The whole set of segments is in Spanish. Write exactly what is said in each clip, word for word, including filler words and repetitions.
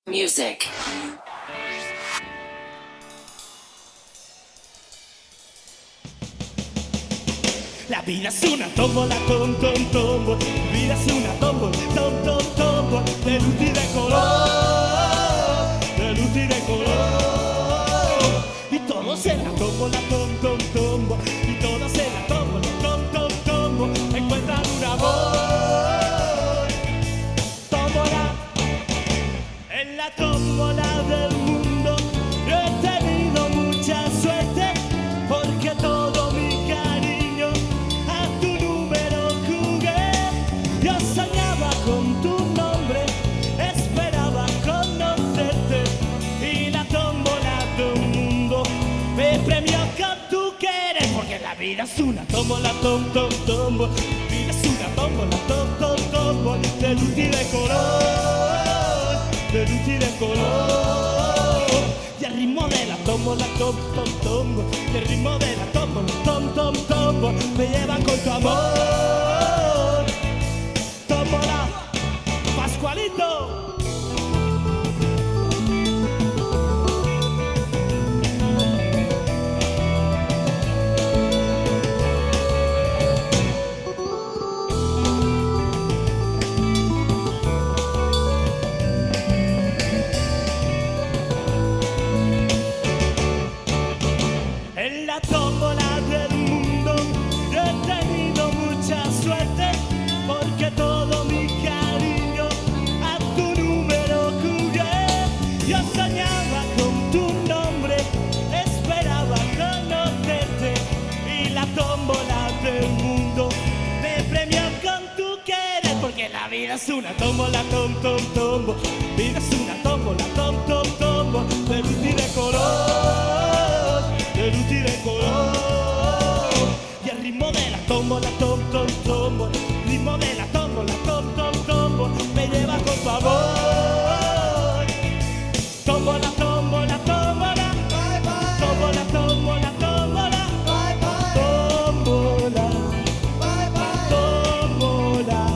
Music. La vida es una tómbola, tom, tom, tómbola. La vida es una tómbola, tom, tom, tómbola. De luz y de color, de luz y de color. Y todos en la tómbola, tom, tom, tómbola. Y todos en la tómbola, tom, tom, tómbola. Encuentran un amor. Tómbola, en la tómbola del mundo. Yo he tenido mucha suerte porque todo mi cariño a tu número jugué. Yo soñaba con tu nombre, esperaba conocerte y la tómbola del mundo me premió con tu querer. Porque la vida es una tómbola, tom, tom, tómbola. La vida es una tómbola, tom, tom, tómbola. De luz y de color, de luz y de color. Y el ritmo de la tómbola, tom, tom, tómbola. Y el ritmo de la tómbola, tom, tom, tómbola. Me llevan con tu amor. Tómbola, Pascualito. En la tómbola del mundo yo he tenido mucha suerte porque todo mi cariño a tu número jugué. Yo soñaba con tu nombre, esperaba conocerte y la tómbola del mundo me premió con tu querer. Porque la vida es una tómbola, tom, tom, tombo. La vida es una tómbola, tom, tom, tombo. De luz y de color, de luz y de color. Y el ritmo de la tómbola, tom, tom, tombo. El ritmo de la tómbola, tom, tom, tombo. Me lleva con tu amor. Tómbola, tómbola, tómbola. Tómbola, tómbola, tómbola. Tómbola, tómbola.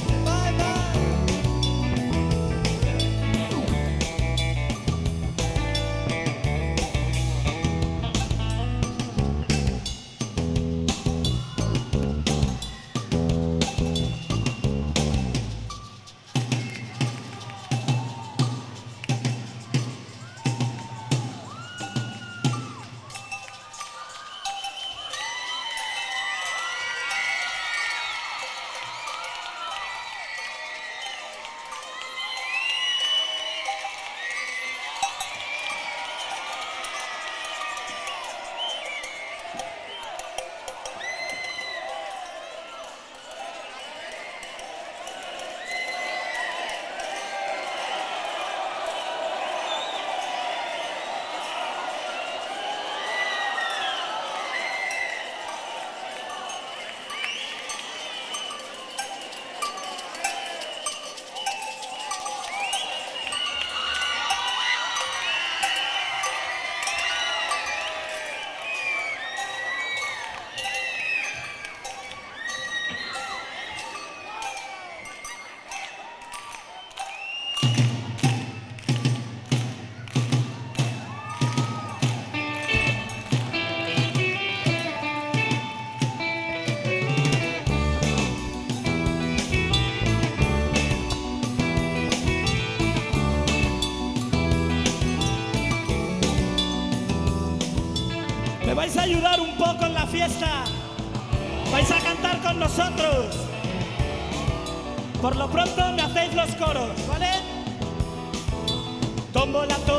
¿Me vais a ayudar un poco en la fiesta? ¿Vais a cantar con nosotros? Por lo pronto me hacéis los coros, ¿vale? Tómbola, tómbola.